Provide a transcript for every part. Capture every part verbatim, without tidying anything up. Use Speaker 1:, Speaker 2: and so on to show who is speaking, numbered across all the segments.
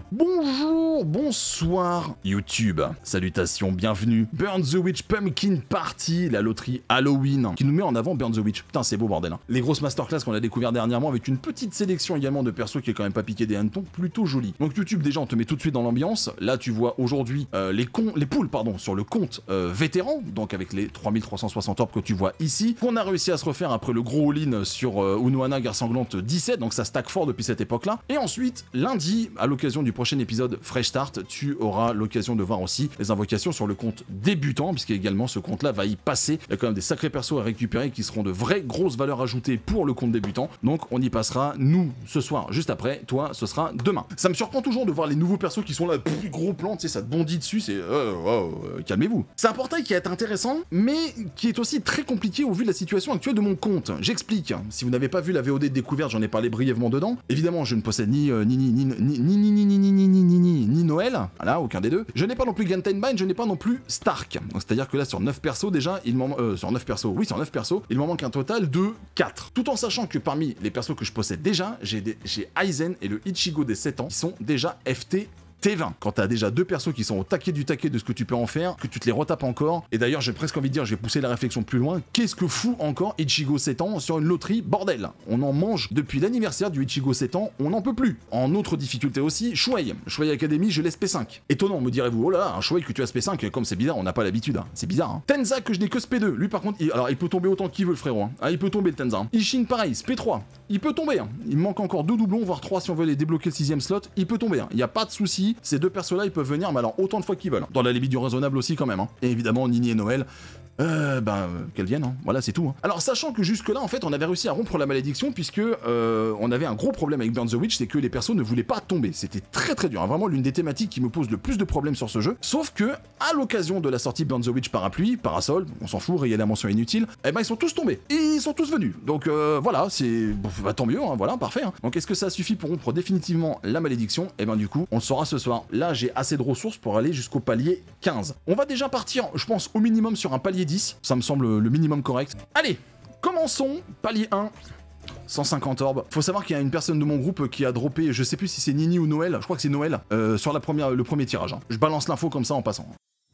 Speaker 1: Bonjour, bonsoir YouTube, salutations, bienvenue. Burn the Witch Pumpkin Party, la loterie Halloween, qui nous met en avant Burn the Witch. Putain, c'est beau bordel. Hein. Les grosses masterclass qu'on a découvert dernièrement avec une petite sélection également de persos qui est quand même pas piqué des hannetons, plutôt joli. Donc YouTube, déjà, on te met tout de suite dans l'ambiance. Là, tu vois aujourd'hui euh, les, les poules pardon, sur le compte euh, vétéran, donc avec les trois mille trois cent soixante orbes que tu vois ici, qu'on a réussi à se refaire après le gros all-in sur euh, Unohana Guerre Sanglante dix-sept, donc ça stack fort depuis cette époque-là. Et ensuite, lundi, à l'occasion du prochain épisode Fresh Start, tu auras l'occasion de voir aussi les invocations sur le compte débutant, puisqu'également ce compte-là va y passer. Il y a quand même des sacrés persos à récupérer qui seront de vraies grosses valeurs ajoutées pour le compte débutant. Donc on y passera, nous, ce soir, juste après. Toi, ce sera demain. Ça me surprend toujours de voir les nouveaux persos qui sont là, pff, gros plan, tu sais, ça te bondit dessus, c'est... Euh, oh, euh, calmez-vous. C'est un portail qui est intéressant, mais qui est aussi très compliqué au vu de la situation actuelle de mon compte. J'explique. Si vous n'avez pas vu la V O D de découverte, j'en ai parlé brièvement dedans. Évidemment, je ne possède ni euh, ni ni ni ni ni ni ni ni ni ni ni ni ni Noël, voilà, aucun des deux. Je n'ai pas non plus Gantenbind, je n'ai pas non plus Stark. C'est-à-dire que là, sur neuf persos déjà, il m'en euh, sur neuf persos, oui, sur neuf persos, il m'en manque un total de quatre. Tout en sachant que parmi les persos que je possède déjà, j'ai des... j'ai Aizen et le Ichigo des sept ans qui sont déjà F T T vingt. Quand t'as déjà deux persos qui sont au taquet du taquet de ce que tu peux en faire, que tu te les retapes encore, et d'ailleurs j'ai presque envie de dire, j'ai poussé la réflexion plus loin, qu'est-ce que fout encore Ichigo sept ans sur une loterie, bordel. On en mange depuis l'anniversaire du Ichigo sept ans, on n'en peut plus. En autre difficulté aussi, Shuei. Shuei Academy, je laisse P cinq. Étonnant, me direz-vous, oh là là, un Shuei que tu as P cinq, comme c'est bizarre, on n'a pas l'habitude, hein. C'est bizarre. Hein. Tenza que je n'ai que P deux, lui par contre, il... alors il peut tomber autant qu'il veut le frérot, hein. Ah, il peut tomber le Tenza. Hein. Ishin pareil, P trois, il peut tomber, hein. Il me manque encore deux doublons, voire trois si on veut les débloquer le sixième slot, il peut tomber, hein. Il n'y a pas de souci, ces deux persos là ils peuvent venir, mais alors autant de fois qu'ils veulent. Dans la limite du raisonnable aussi quand même. Hein. Et évidemment, Nini et Noël, euh, ben, euh, qu'elles viennent, hein. Voilà, c'est tout. Hein. Alors, sachant que jusque-là, en fait, on avait réussi à rompre la malédiction, puisque euh, on avait un gros problème avec Burn the Witch, c'est que les persos ne voulaient pas tomber. C'était très très dur. Hein. Vraiment l'une des thématiques qui me pose le plus de problèmes sur ce jeu. Sauf que, à l'occasion de la sortie Burn the Witch parapluie, parasol, on s'en fout, rayer la mention inutile, eh ben ils sont tous tombés. Et ils sont tous venus. Donc euh, voilà, c'est... Bon, bah, tant mieux, hein, voilà, parfait. Hein. Donc est-ce que ça suffit pour rompre définitivement la malédiction? Eh ben du coup, on le saura ce soir. Là, j'ai assez de ressources pour aller jusqu'au palier quinze. On va déjà partir, je pense, au minimum sur un palier dix. Ça me semble le minimum correct. Allez, commençons. Palier un. cent cinquante orbes. Faut savoir qu'il y a une personne de mon groupe qui a droppé, je sais plus si c'est Nini ou Noël, je crois que c'est Noël, euh, sur la première, le premier tirage. Hein. Je balance l'info comme ça en passant.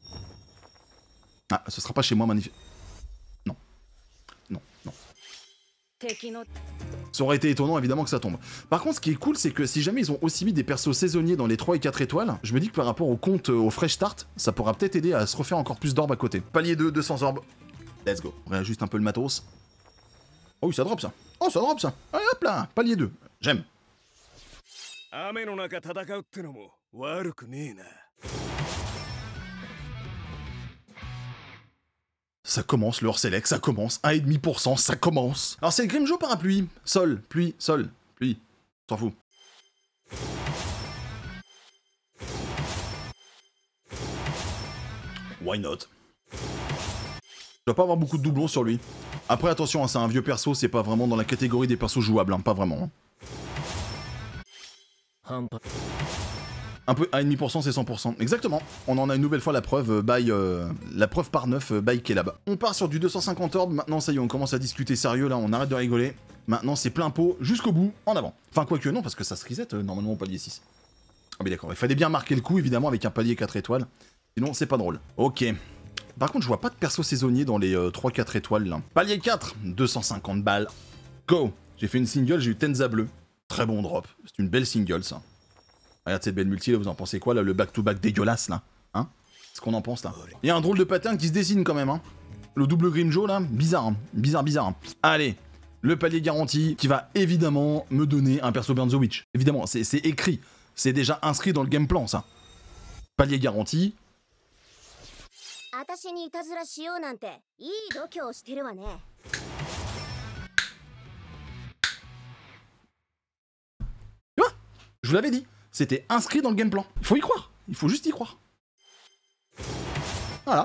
Speaker 1: Ah, ce sera pas chez moi, magnifique. Non. Non, non. Ça aurait été étonnant évidemment que ça tombe. Par contre, ce qui est cool, c'est que si jamais ils ont aussi mis des persos saisonniers dans les trois et quatre étoiles, je me dis que par rapport au compte euh, au Fresh Start, ça pourra peut-être aider à se refaire encore plus d'orbes à côté. Palier deux, deux cents orbes. Let's go. On réajuste un peu le matos. Oh oui, ça drop ça. Oh, ça drop ça. Allez, hop là. Palier deux. J'aime. Ça commence, le hors-select, ça commence. un virgule cinq pour cent, ça commence. Alors c'est le Grimjo parapluie. Sol, pluie, sol, pluie. S'en fout. Why not? Je dois pas avoir beaucoup de doublons sur lui. Après, attention, hein, c'est un vieux perso, c'est pas vraiment dans la catégorie des persos jouables, hein, pas vraiment. Hein. Un peu, un virgule cinq pour cent c'est cent pour cent. Exactement. On en a une nouvelle fois la preuve euh, by, euh, la preuve par neuf euh, by Kelab. On part sur du deux cent cinquante orbes. Maintenant, ça y est, on commence à discuter sérieux là. On arrête de rigoler. Maintenant, c'est plein pot jusqu'au bout, en avant. Enfin, quoique non, parce que ça se reset euh, normalement au palier six. Ah, mais d'accord. Il fallait bien marquer le coup, évidemment, avec un palier quatre étoiles. Sinon, c'est pas drôle. Ok. Par contre, je vois pas de perso saisonnier dans les euh, trois quatre étoiles là. Palier quatre, deux cent cinquante balles. Go. J'ai fait une single, j'ai eu Tenza bleu. Très bon drop. C'est une belle single ça. Regarde cette belle multi là, vous en pensez quoi là, le back-to-back dégueulasse là, hein? C'est ce qu'on en pense là. Il y a un drôle de patin qui se dessine quand même, hein. Le double Grimjo là, bizarre, hein. Bizarre, bizarre. Hein. Allez, le palier garanti qui va évidemment me donner un perso Burn the Witch. Évidemment, c'est écrit, c'est déjà inscrit dans le game plan ça. Palier garanti. Ah, je vous l'avais dit. C'était inscrit dans le game plan. Il faut y croire. Il faut juste y croire. Voilà.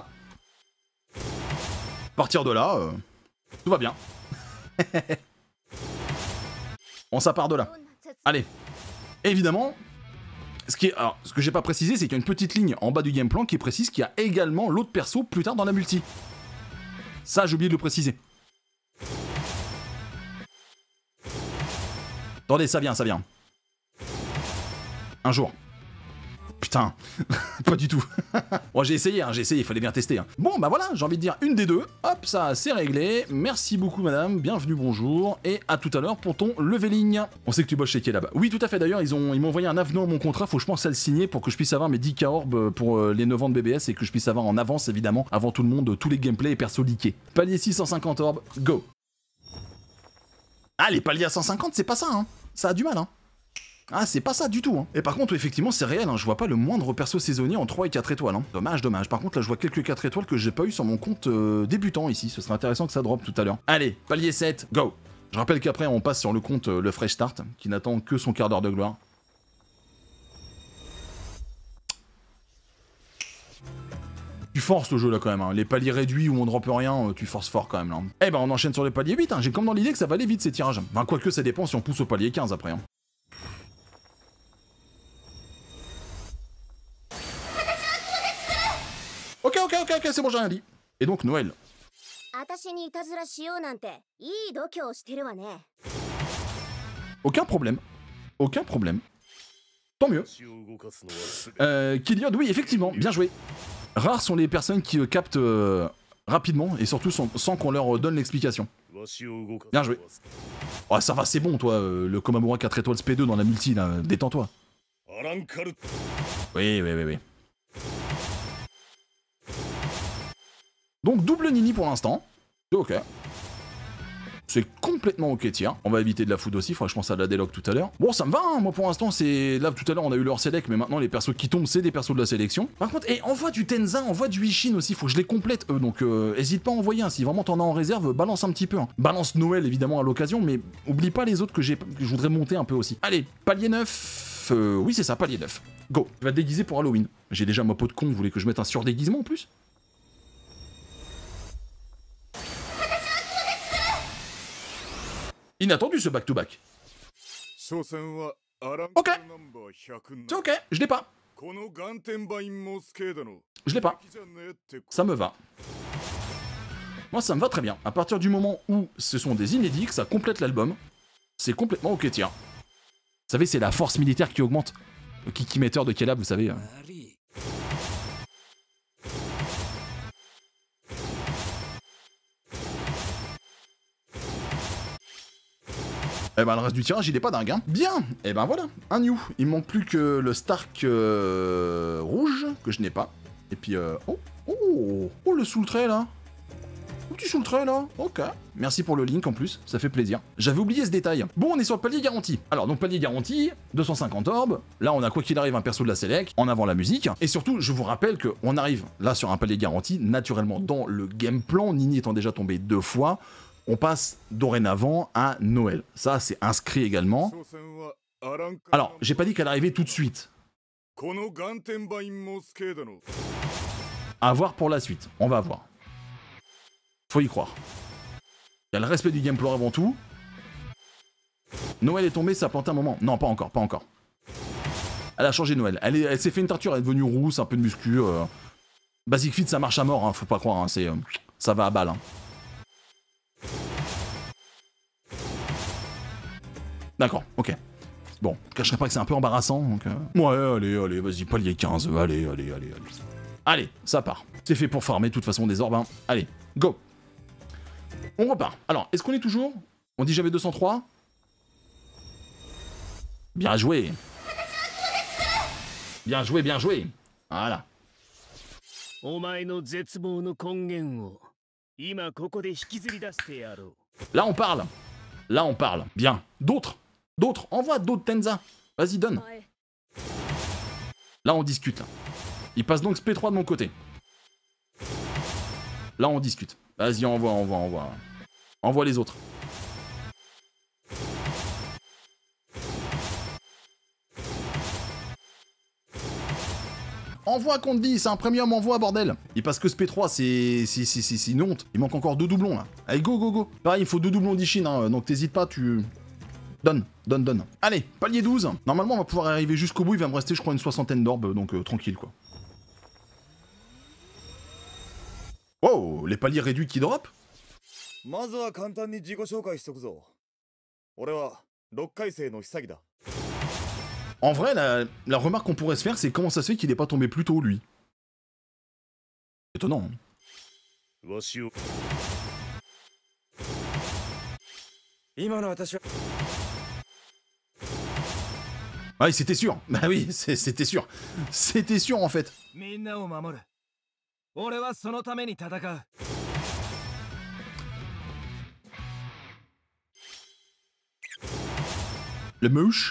Speaker 1: À partir de là, euh, tout va bien. On ça part de là. Allez. Évidemment, ce, qui est, alors, ce que j'ai pas précisé, c'est qu'il y a une petite ligne en bas du game plan qui précise qu'il y a également l'autre perso plus tard dans la multi. Ça, j'ai oublié de le préciser. Attendez, ça vient, ça vient. Un jour. Putain, pas du tout. Bon, j'ai essayé, hein, j'ai essayé, il fallait bien tester. Hein. Bon, bah voilà, j'ai envie de dire une des deux. Hop, ça, c'est réglé. Merci beaucoup, madame. Bienvenue, bonjour. Et à tout à l'heure pour ton leveling. On sait que tu bosses chez qui là-bas. Oui, tout à fait. D'ailleurs, ils ont, ils m'ont envoyé un avenant à mon contrat. Faut que je pense à le signer pour que je puisse avoir mes dix K orbes pour euh, les neuf ans de B B S et que je puisse avoir en avance, évidemment, avant tout le monde, tous les gameplays et persos leakés. Palier six cent cinquante orbes, go. Ah, les paliers à cent cinquante, c'est pas ça, hein. Ça a du mal, hein. Ah, c'est pas ça du tout, hein. Et par contre, effectivement, c'est réel, hein. Je vois pas le moindre perso saisonnier en trois et quatre étoiles, hein. Dommage, dommage. Par contre, là, je vois quelques quatre étoiles que j'ai pas eu sur mon compte euh, débutant ici. Ce serait intéressant que ça drop tout à l'heure. Allez, palier sept, go. Je rappelle qu'après, on passe sur le compte euh, le Fresh Start, qui n'attend que son quart d'heure de gloire. Tu forces le jeu là quand même, hein. Les paliers réduits où on drop rien, tu forces fort quand même là. Eh ben on enchaîne sur le palier huit, hein. J'ai comme dans l'idée que ça va aller vite ces tirages. Enfin quoique ça dépend si on pousse au palier quinze après. Hein. Ok ok ok ok c'est bon j'ai rien dit. Et donc Noël. Aucun problème. Aucun problème. Tant mieux. Euh, Kiliod, oui effectivement, bien joué. Rares sont les personnes qui euh, captent euh, rapidement et surtout sans, sans qu'on leur donne l'explication. Bien joué. Oh, ça va, c'est bon, toi, euh, le Komamura quatre étoiles S P deux dans la multi, là, détends-toi. Oui, oui, oui, oui. Donc, double Nini pour l'instant. C'est ok. C'est complètement ok, tiens. On va éviter de la foudre aussi, faudra que je pense à de la déloc tout à l'heure. Bon, ça me va, hein, moi pour l'instant, c'est... Là, tout à l'heure, on a eu leur select, mais maintenant, les persos qui tombent, c'est des persos de la sélection. Par contre, et envoie du Tenza, envoie du Ishin aussi, faut que je les complète, eux, donc euh, hésite pas à envoyer, hein. Si vraiment t'en as en réserve, balance un petit peu. Hein. Balance Noël, évidemment, à l'occasion, mais oublie pas les autres que, j'ai... que je voudrais monter un peu aussi. Allez, palier neuf... Euh, oui, c'est ça, palier neuf. Go. Je vais te déguiser pour Halloween. J'ai déjà ma peau de con, vous voulez que je mette un surdéguisement en plus? Inattendu ce back-to-back. Ok. C'est ok, je l'ai pas. Je l'ai pas. Ça me va. Moi ça me va très bien. À partir du moment où ce sont des inédits, que ça complète l'album, c'est complètement ok tiens. Vous savez, c'est la force militaire qui augmente. Le kikimeter de Calab, vous savez. Eh ben le reste du tirage il est pas dingue hein. Bien. Et eh ben voilà, un new. Il me manque plus que le Stark euh, rouge, que je n'ai pas. Et puis euh... Oh Oh Oh le sous le trait là. Le petit sous le trait là. Ok. Merci pour le link en plus, ça fait plaisir. J'avais oublié ce détail. Bon on est sur le palier garanti. Alors donc palier garanti, deux cent cinquante orbes. Là on a quoi qu'il arrive un perso de la select, en avant la musique. Et surtout je vous rappelle qu'on arrive là sur un palier garanti, naturellement dans le game plan, Nini étant déjà tombé deux fois. On passe dorénavant à Noël. Ça, c'est inscrit également. Alors, j'ai pas dit qu'elle arrivait tout de suite. À voir pour la suite. On va voir. Faut y croire. Il y a le respect du gameplay avant tout. Noël est tombé, ça a planté un moment. Non, pas encore, pas encore. Elle a changé Noël. Elle, elle s'est fait une tarture, elle est devenue rousse, un peu de muscu. Euh... Basic Fit, ça marche à mort, hein, faut pas croire. Hein, c'est, euh... ça va à balle. Hein. D'accord, ok. Bon, je cacherai pas que c'est un peu embarrassant, donc... Euh... Ouais, allez, allez, vas-y, palier quinze, allez, allez, allez, allez. Allez, ça part. C'est fait pour farmer, de toute façon, des orbes, hein. Allez, go. On repart. Alors, est-ce qu'on est toujours? On dit j'avais deux cent trois. Bien joué. Bien joué, bien joué. Voilà. Là, on parle. Là, on parle. Bien. D'autres. D'autres. Envoie d'autres Tenza. Vas-y, donne. Là, on discute. Là. Il passe donc S P trois de mon côté. Là, on discute. Vas-y, envoie, envoie, envoie. Envoie les autres. Envoie compte vie, c'est un premium envoi, bordel. Il passe que ce P trois, c'est c'est une honte. Il manque encore deux doublons, là. Allez, go, go, go. Pareil, il faut deux doublons d'Ishin, hein, donc t'hésites pas, tu... Donne, donne, donne. Allez, palier douze. Normalement, on va pouvoir arriver jusqu'au bout. Il va me rester, je crois, une soixantaine d'orbes, donc euh, tranquille, quoi. Wow, les paliers réduits qui drop. En vrai, la, la remarque qu'on pourrait se faire, c'est comment ça se fait qu'il est pas tombé plus tôt, lui. Étonnant. Hein. Ah, c'était sûr. Bah oui, c'était sûr. C'était sûr, en fait. Le mouche.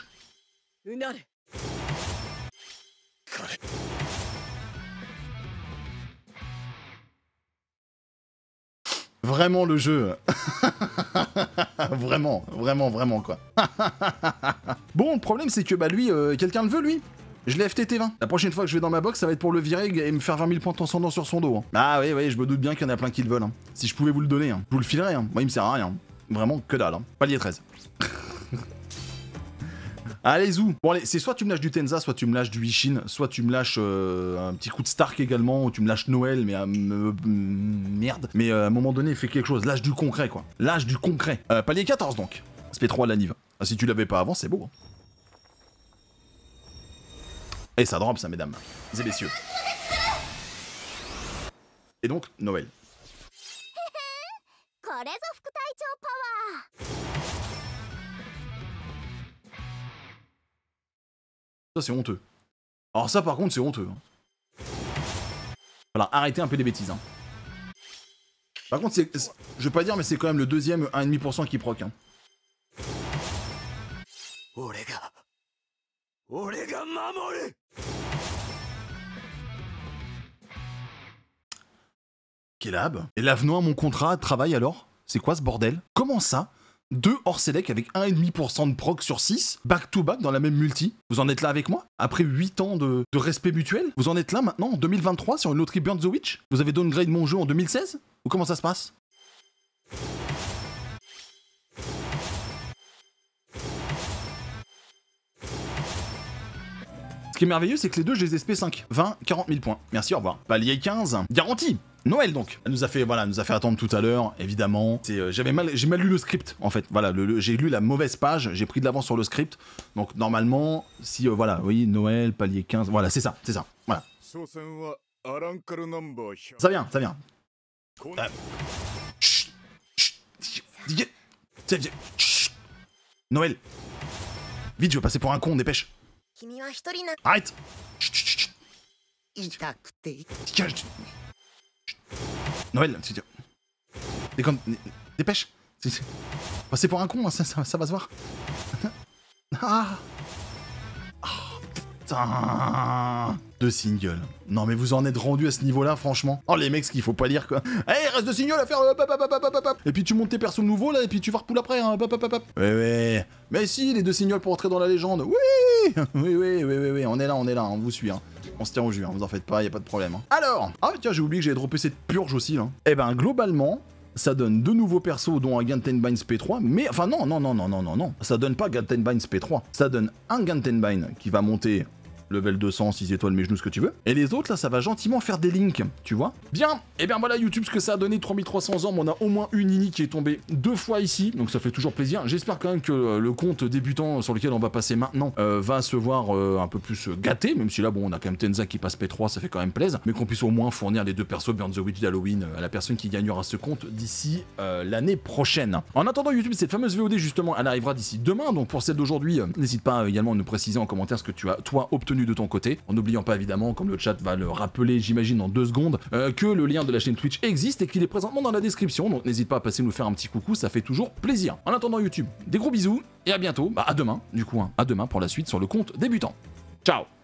Speaker 1: Vraiment le jeu. Vraiment, vraiment, vraiment, quoi. Bon, le problème, c'est que, bah, lui, euh, quelqu'un le veut, lui. Je l'ai F T T vingt. La prochaine fois que je vais dans ma box, ça va être pour le virer et me faire vingt mille points de transcendant sur son dos. Hein. Ah oui, oui, je me doute bien qu'il y en a plein qui le veulent. Hein. Si je pouvais vous le donner, hein, je vous le filerais. Hein. Moi, il me sert à rien. Vraiment, que dalle. Hein. Palier treize. Allez, zou. Bon, allez, c'est soit tu me lâches du Tenza, soit tu me lâches du Ishin, soit tu me lâches euh, un petit coup de Stark également, ou tu me lâches Noël, mais euh, merde. Mais euh, à un moment donné, fais quelque chose. Lâche du concret, quoi. Lâche du concret. Euh, palier quatorze, donc. S P trois à la Nive. Ah, si tu l'avais pas avant, c'est beau. Hein. Et ça drop, ça, mesdames et messieurs. Et donc, Noël. Ça, c'est honteux. Alors ça, par contre, c'est honteux. Hein. Voilà, arrêtez un peu les bêtises. Hein. Par contre, c'est, je vais pas dire, mais c'est quand même le deuxième un virgule cinq pour cent qui proc. Hein. Kelab. Et l'avenant à mon contrat de travail, alors? C'est quoi ce bordel? Comment ça? Deux hors select avec un virgule cinq pour cent de proc sur six, back to back dans la même multi. Vous en êtes là avec moi? Après huit ans de, de respect mutuel? Vous en êtes là maintenant en deux mille vingt-trois sur une loterie Burn the Witch? Vous avez downgrade mon jeu en deux mille seize? Ou comment ça se passe? Ce qui est merveilleux, c'est que les deux, je les ai S P cinq. vingt, quarante mille points. Merci, au revoir. Palier quinze. Garantie. Noël, donc. Elle nous a fait, voilà, elle nous a fait attendre tout à l'heure, évidemment. Euh, J'avais mal, j'ai mal lu le script, en fait. Voilà, le, le, j'ai lu la mauvaise page, j'ai pris de l'avance sur le script. Donc, normalement, si, euh, voilà, oui, Noël, palier quinze, voilà, c'est ça, c'est ça. Voilà. Ça vient, ça vient. Euh. Chut, chut, chut, chut. Noël. Vite, je veux passer pour un con, dépêche. Arrête. Chut, chut, chut. Noël, déconne, dépêche. C'est pour un con, ça, ça, ça va se voir. Ah. Oh, putain. Deux singles. Non mais vous en êtes rendu à ce niveau-là, franchement. Oh les mecs, ce qu'il faut pas lire, quoi. Allez, reste de singles à faire. Et puis tu montes tes persos nouveaux là, et puis tu vas repoule après. Hein. Ouais ouais. Mais si, les deux singles pour entrer dans la légende. Oui. Oui oui oui oui oui. On est là, on est là. On vous suit. Hein. On se tient au jus, hein, vous en faites pas, y a pas de problème. Hein. Alors, ah tiens, j'ai oublié que j'avais droppé cette purge aussi là. Eh ben globalement, ça donne deux nouveaux persos dont un Gantenbein S P trois, mais enfin non, non, non, non, non, non, non. Ça donne pas Gantenbein S P trois, ça donne un Gantenbein qui va monter level deux cents, six étoiles, mes genoux, ce que tu veux. Et les autres, là, ça va gentiment faire des links, tu vois. Bien, et bien voilà YouTube, ce que ça a donné, trois mille trois cents ans, on a au moins une Nini qui est tombée deux fois ici, donc ça fait toujours plaisir. J'espère quand même que euh, le compte débutant sur lequel on va passer maintenant euh, va se voir euh, un peu plus gâté, même si là, bon, on a quand même Tenza qui passe P trois, ça fait quand même plaisir, mais qu'on puisse au moins fournir les deux persos Burn the Witch d'Halloween à la personne qui gagnera ce compte d'ici euh, l'année prochaine. En attendant YouTube, cette fameuse V O D, justement, elle arrivera d'ici demain, donc pour celle d'aujourd'hui, euh, n'hésite pas euh, également à nous préciser en commentaire ce que tu as, toi, obtenu de ton côté, en n'oubliant pas évidemment, comme le chat va le rappeler, j'imagine en deux secondes, euh, que le lien de la chaîne Twitch existe et qu'il est présentement dans la description, donc n'hésite pas à passer nous faire un petit coucou, ça fait toujours plaisir. En attendant YouTube, des gros bisous, et à bientôt, bah à demain, du coup, hein, à demain pour la suite sur le compte débutant. Ciao.